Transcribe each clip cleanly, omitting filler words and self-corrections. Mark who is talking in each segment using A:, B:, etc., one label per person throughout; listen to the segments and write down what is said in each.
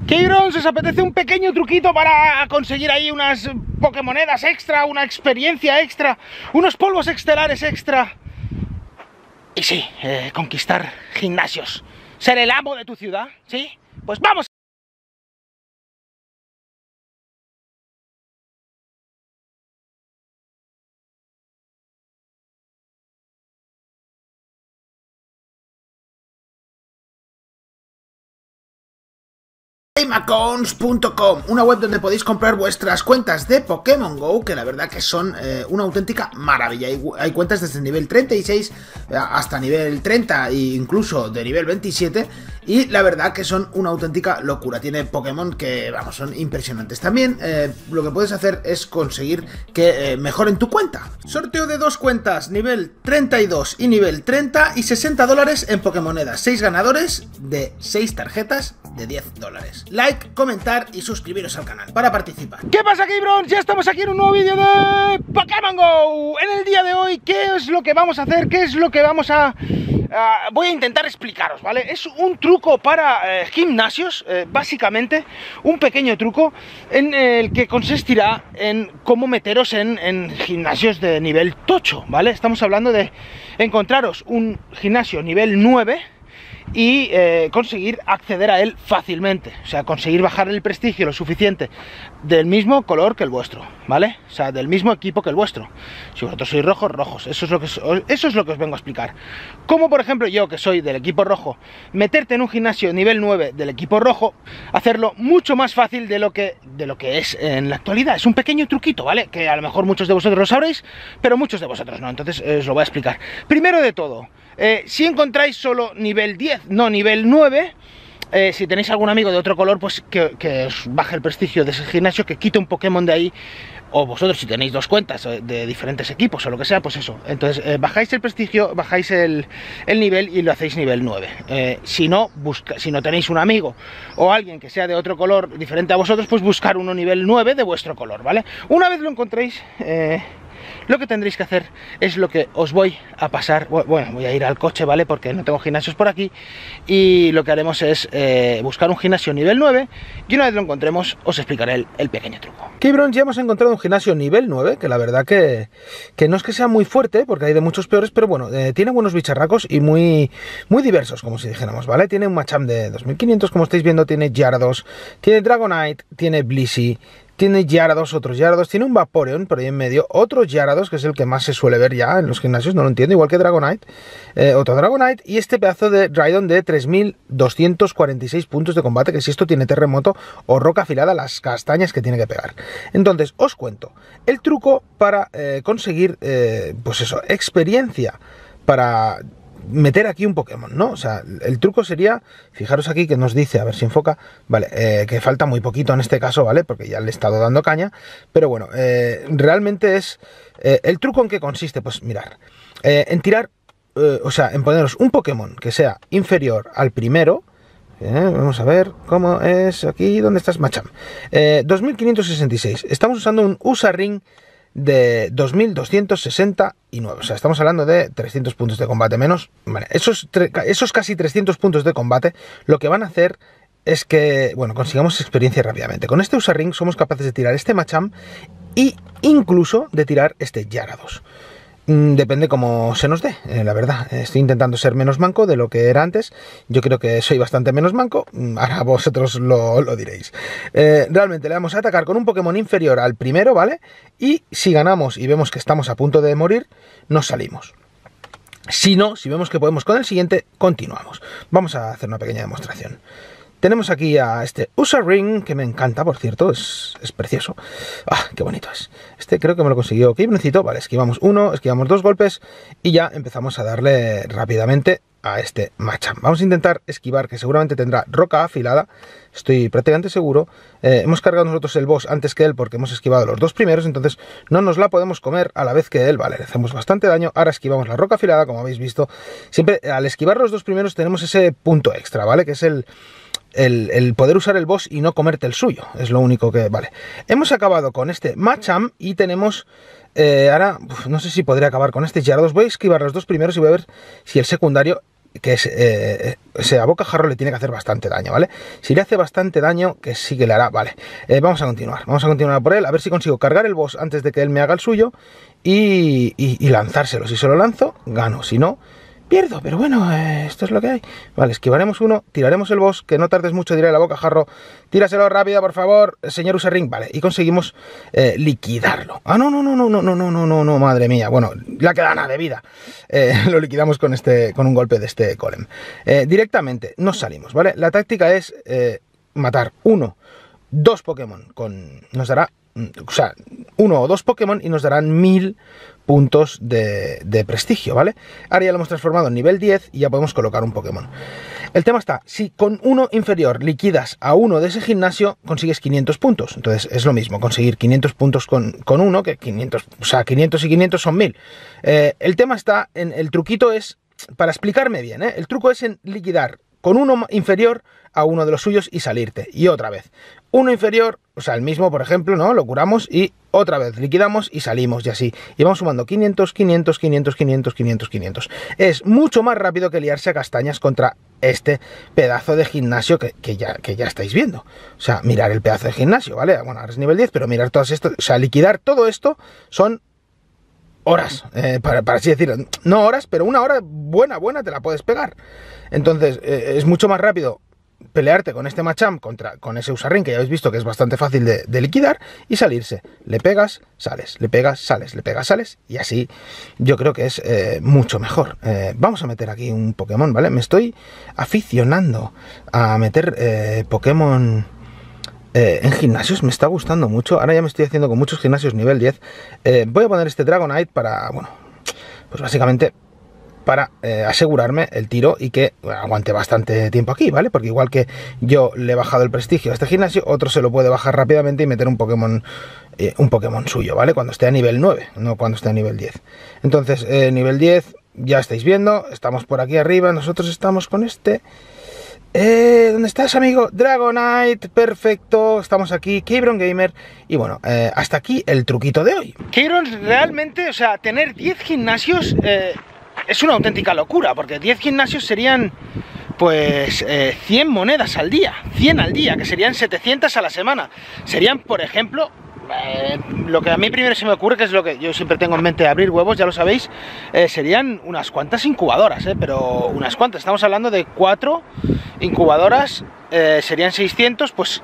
A: Keyrons, ¿os apetece un pequeño truquito para conseguir ahí unas Pokémonedas extra, una experiencia extra, unos polvos estelares extra? Y sí, conquistar gimnasios, ser el amo de tu ciudad, ¿sí? Pues vamos.
B: Gamacons.com, una web donde podéis comprar vuestras cuentas de Pokémon GO, que la verdad que son una auténtica maravilla. Hay cuentas desde el nivel 36 hasta nivel 30 e incluso de nivel 27, y la verdad que son una auténtica locura. Tiene Pokémon que, vamos, son impresionantes. También lo que puedes hacer es conseguir que mejoren tu cuenta. Sorteo de 2 cuentas, nivel 32 y nivel 30, y $60 en Pokémonedas. 6 ganadores de 6 tarjetas de $10. Like, comentar y suscribiros al canal para participar.
A: ¿Qué pasa, Keyrons? Ya estamos aquí en un nuevo vídeo de Pokémon GO. En el día de hoy, ¿qué es lo que vamos a hacer? ¿Qué es lo que vamos a...? Voy a intentar explicaros, ¿vale? Es un truco para gimnasios, básicamente, un pequeño truco en el que consistirá en cómo meteros en gimnasios de nivel tocho, ¿vale? Estamos hablando de encontraros un gimnasio nivel 9 y conseguir acceder a él fácilmente, o sea, conseguir bajar el prestigio lo suficiente del mismo color que el vuestro, ¿vale? O sea, del mismo equipo que el vuestro. Si vosotros sois rojos, rojos. Eso es lo que os vengo a explicar. Como por ejemplo yo, que soy del equipo rojo, meterte en un gimnasio nivel 9 del equipo rojo, hacerlo mucho más fácil de lo que es en la actualidad. Es un pequeño truquito, ¿vale? Que a lo mejor muchos de vosotros lo sabréis, pero muchos de vosotros no. Entonces os lo voy a explicar. Primero de todo, si encontráis solo nivel 10, no nivel 9, si tenéis algún amigo de otro color, pues que os baje el prestigio de ese gimnasio, que quite un Pokémon de ahí, o vosotros si tenéis 2 cuentas de diferentes equipos o lo que sea, pues eso. Entonces bajáis el prestigio, bajáis el nivel y lo hacéis nivel 9. Si no tenéis un amigo o alguien que sea de otro color diferente a vosotros, pues buscar uno nivel 9 de vuestro color, ¿vale? Una vez lo encontréis, lo que tendréis que hacer es lo que os voy a pasar. Bueno, voy a ir al coche, ¿vale? Porque no tengo gimnasios por aquí. Y lo que haremos es buscar un gimnasio nivel 9. Y una vez lo encontremos, os explicaré el pequeño truco. Keyrons, ya hemos encontrado un gimnasio nivel 9, que la verdad que no es que sea muy fuerte, porque hay de muchos peores, pero bueno, tiene buenos bicharracos y muy diversos, como si dijéramos, ¿vale? Tiene un Machamp de 2500, como estáis viendo, tiene Gyarados, tiene Dragonite, tiene Blissey, tiene Gyarados, otros Gyarados, tiene un Vaporeon por ahí en medio, otros Gyarados, que es el que más se suele ver ya en los gimnasios, no lo entiendo, igual que Dragonite, otro Dragonite, y este pedazo de Rhydon de 3246 puntos de combate, que si esto tiene terremoto o roca afilada, las castañas que tiene que pegar. Entonces, os cuento, el truco para conseguir, pues eso, experiencia para meter aquí un Pokémon, ¿no? O sea, el truco sería, fijaros aquí que nos dice, a ver si enfoca, vale, que falta muy poquito en este caso, ¿vale? Porque ya le he estado dando caña, pero bueno, realmente es, ¿el truco en qué consiste? Pues mirar, en tirar, o sea, en poneros un Pokémon que sea inferior al primero. Vamos a ver cómo es aquí, ¿dónde estás? Machamp, 2566, estamos usando un Usaring de 2269, o sea, estamos hablando de 300 puntos de combate menos, vale, esos casi 300 puntos de combate lo que van a hacer es que, bueno, consigamos experiencia rápidamente. Con este Usaring somos capaces de tirar este Machamp y incluso de tirar este Gyarados. Depende cómo se nos dé, la verdad. Estoy intentando ser menos manco de lo que era antes. Yo creo que soy bastante menos manco. Ahora vosotros lo diréis. Realmente le vamos a atacar con un Pokémon inferior al primero, ¿vale? Y si ganamos y vemos que estamos a punto de morir, nos salimos. Si no, si vemos que podemos con el siguiente, continuamos. Vamos a hacer una pequeña demostración. Tenemos aquí a este Usaring, que me encanta, por cierto, es precioso. ¡Ah, qué bonito es! Este creo que me lo consiguió Keybroncito. Vale, esquivamos uno, esquivamos 2 golpes y ya empezamos a darle rápidamente a este Machamp. Vamos a intentar esquivar, que seguramente tendrá roca afilada, estoy prácticamente seguro. Hemos cargado nosotros el boss antes que él porque hemos esquivado los 2 primeros, entonces no nos la podemos comer a la vez que él. Vale, le hacemos bastante daño. Ahora esquivamos la roca afilada, como habéis visto. Siempre al esquivar los 2 primeros tenemos ese punto extra, ¿vale? Que es el poder usar el boss y no comerte el suyo. Es lo único que... Vale. Hemos acabado con este Machamp y tenemos... ahora, no sé si podría acabar con este Gyarados. Voy a esquivar los 2 primeros y voy a ver si el secundario
B: que es, ese abocajarro le tiene que hacer bastante daño, ¿vale? Si le hace bastante daño, que sí que le hará, vale. Vamos a continuar por él, a ver si consigo cargar el boss antes de que él me haga el suyo y lanzárselo. Si se lo lanzo, gano, si no, pierdo, pero bueno, esto es lo que hay. Vale, esquivaremos uno, tiraremos el boss, que no tardes mucho, diré el abocajarro. Tíraselo rápido, por favor, señor Userring. Vale, y conseguimos liquidarlo. Ah, no, madre mía. Bueno, la queda nada de vida. Lo liquidamos con un golpe de este golem. Directamente nos salimos, ¿vale? La táctica es matar 1, 2 Pokémon nos dará, o sea, 1 o 2 Pokémon y nos darán 1000 puntos de prestigio, ¿vale? Ahora ya lo hemos transformado en nivel 10 y ya podemos colocar un Pokémon. El tema está, si con uno inferior liquidas a uno de ese gimnasio, consigues 500 puntos. Entonces es lo mismo, conseguir 500 puntos con uno, que 500, o sea, 500 y 500 son 1000. El tema está, el truquito es, para explicarme bien, el truco es en liquidar con uno inferior a uno de los suyos y salirte. Y otra vez, uno inferior, o sea, el mismo, por ejemplo, ¿no? Lo curamos y otra vez liquidamos y salimos y así. Y vamos sumando 500, 500, 500, 500, 500, 500. Es mucho más rápido que liarse a castañas contra este pedazo de gimnasio que ya estáis viendo. O sea, mirar el pedazo de gimnasio, ¿vale? Bueno, ahora es nivel 10, pero mirar todas esto, o sea, liquidar todo esto son horas, para así decirlo. No horas, pero una hora buena te la puedes pegar. Entonces, es mucho más rápido pelearte con este Machamp con ese Usarring, que ya habéis visto que es bastante fácil de liquidar, y salirse. Le pegas, sales, le pegas, sales, le pegas, sales, y así yo creo que es mucho mejor. Vamos a meter aquí un Pokémon, ¿vale? Me estoy aficionando a meter Pokémon en gimnasios, me está gustando mucho. Ahora ya me estoy haciendo con muchos gimnasios nivel 10. Voy a poner este Dragonite para, bueno, pues básicamente para asegurarme el tiro y que aguante bastante tiempo aquí, ¿vale? Porque igual que yo le he bajado el prestigio a este gimnasio, otro se lo puede bajar rápidamente y meter un Pokémon suyo, ¿vale? Cuando esté a nivel 9, no cuando esté a nivel 10. Entonces, nivel 10, ya estáis viendo, estamos por aquí arriba, nosotros estamos con este... ¿dónde estás, amigo? Dragonite, perfecto, estamos aquí, Keyron Gamer, y bueno, hasta aquí el truquito de hoy.
A: Keyron, realmente, o sea, tener 10 gimnasios es una auténtica locura, porque 10 gimnasios serían, pues, 100 monedas al día, 100 al día, que serían 700 a la semana. Serían, por ejemplo... lo que a mí primero se me ocurre, que es lo que yo siempre tengo en mente de abrir huevos, ya lo sabéis, serían unas cuantas incubadoras, pero unas cuantas, estamos hablando de 4 incubadoras, serían 600, pues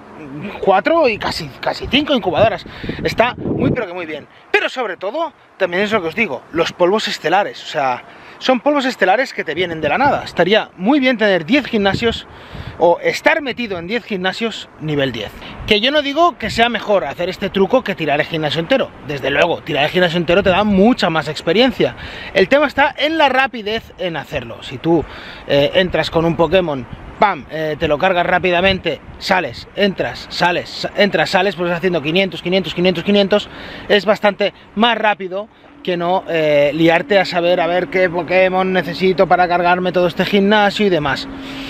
A: 4 y casi 5 incubadoras. Está muy pero que muy bien, pero sobre todo, también es lo que os digo, los polvos estelares, o sea, son polvos estelares que te vienen de la nada. Estaría muy bien tener 10 gimnasios o estar metido en 10 gimnasios nivel 10. Que yo no digo que sea mejor hacer este truco que tirar el gimnasio entero. Desde luego, tirar el gimnasio entero te da mucha más experiencia. El tema está en la rapidez en hacerlo. Si tú entras con un Pokémon, ¡pam!, te lo cargas rápidamente, sales, entras, sales, pues haciendo 500, 500, 500, 500, es bastante más rápido que no liarte a saber a ver qué Pokémon necesito para cargarme todo este gimnasio y demás.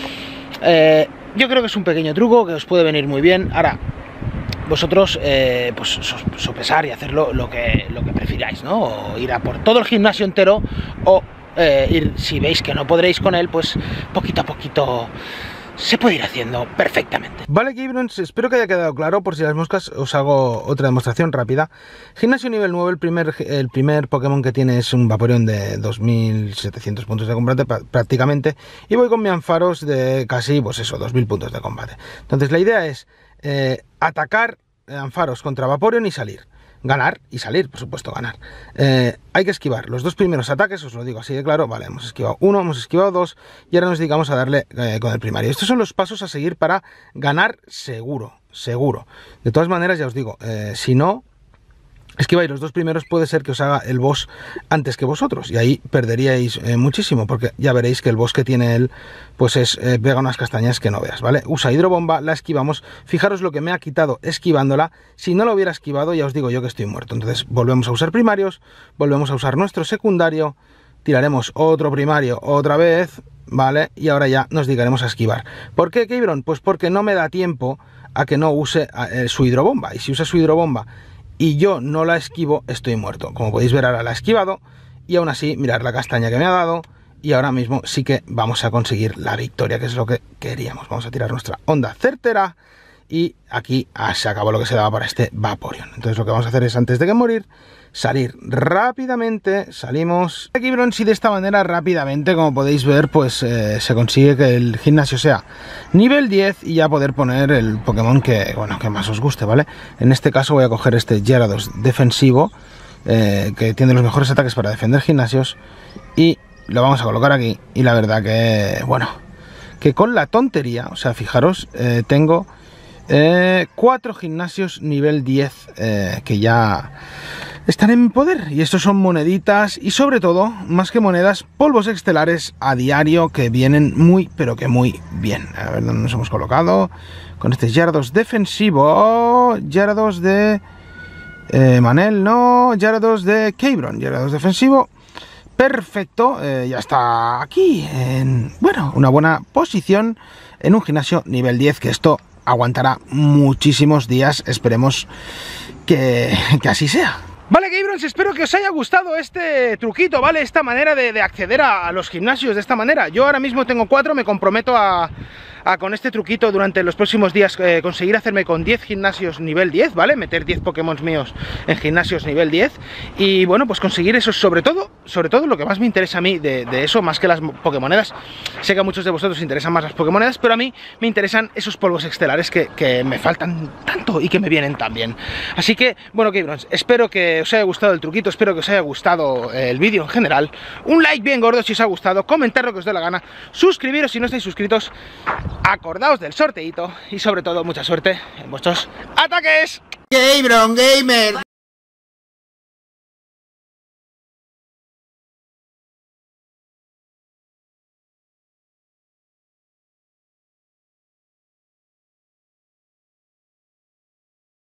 A: Yo creo que es un pequeño truco que os puede venir muy bien. Ahora, vosotros pues sopesar y hacerlo lo que prefiráis, ¿no? O ir a por todo el gimnasio entero, o ir, si veis que no podréis con él, pues poquito a poquito se puede ir haciendo perfectamente.
B: Vale, Gabrons, espero que haya quedado claro. Por si las moscas, os hago otra demostración rápida. Gimnasio nivel 9, el primer Pokémon que tiene es un Vaporeon de 2700 puntos de combate prácticamente, y voy con mi Ampharos de casi, pues eso, 2000 puntos de combate. Entonces la idea es atacar Ampharos contra Vaporeon y salir. Ganar y salir, por supuesto, ganar. Hay que esquivar los dos primeros ataques, os lo digo así de claro. Vale, hemos esquivado uno, hemos esquivado dos, y ahora nos dedicamos a darle con el primario. Estos son los pasos a seguir para ganar seguro. De todas maneras, ya os digo, si no esquiváis los dos primeros, puede ser que os haga el boss antes que vosotros, y ahí perderíais muchísimo, porque ya veréis que el boss que tiene él, pues pega unas castañas que no veas, ¿vale? Usa hidrobomba, la esquivamos. Fijaros lo que me ha quitado esquivándola. Si no lo hubiera esquivado, ya os digo yo que estoy muerto. Entonces volvemos a usar primarios, volvemos a usar nuestro secundario, tiraremos otro primario otra vez, ¿vale? Y ahora ya nos dedicaremos a esquivar. ¿Por qué, Keyron? Pues porque no me da tiempo a que no use su hidrobomba, y si usa su hidrobomba y yo no la esquivo, estoy muerto. Como podéis ver, ahora la he esquivado, y aún así, mirad la castaña que me ha dado,
A: Y ahora mismo sí que vamos a conseguir la victoria, que es lo que queríamos. Vamos a tirar nuestra onda certera. Y aquí se acabó lo que se daba para este Vaporeon. Entonces lo que vamos a hacer es, antes de que morir, salir rápidamente. Salimos aquí, Bronze, y de esta manera rápidamente, como podéis ver, pues se consigue que el gimnasio sea nivel 10 y ya poder poner el Pokémon que, bueno, que más os guste, ¿vale? En este caso voy a coger este Gyarados defensivo, que tiene los mejores ataques para defender gimnasios, y lo vamos a colocar aquí. Y la verdad que, bueno, que con la tontería, o sea, fijaros, tengo 4 gimnasios nivel 10 que ya están en mi poder. Y estos son moneditas y, sobre todo, más que monedas, polvos estelares a diario que vienen muy, pero que muy bien. A ver dónde nos hemos colocado. Con este Gyarados defensivo. Gyarados de Manel, no. Gyarados de Kebron. Gyarados defensivo. Perfecto, ya está aquí en, bueno, una buena posición en un gimnasio nivel 10, que esto aguantará muchísimos días. Esperemos que así sea. Vale, Gabrons, espero que os haya gustado este truquito, ¿vale? Esta manera de acceder a los gimnasios de esta manera. Yo ahora mismo tengo 4, me comprometo a con este truquito durante los próximos días conseguir hacerme con 10 gimnasios nivel 10, ¿vale? Meter 10 Pokémon míos en gimnasios nivel 10 y, bueno, pues conseguir eso, sobre todo lo que más me interesa a mí de eso, más que las Pokémonedas. Sé que a muchos de vosotros os interesan más las Pokémonedas, pero a mí me interesan esos polvos estelares que me faltan tanto y que me vienen tan bien. Así que, bueno, Gabrons, espero que os haya gustado el truquito, espero que os haya gustado el vídeo en general. Un like bien gordo si os ha gustado, comentar lo que os dé la gana, suscribiros si no estáis suscritos, acordaos del sorteito y, sobre todo, mucha suerte en vuestros ataques.
B: Gabron Gamer.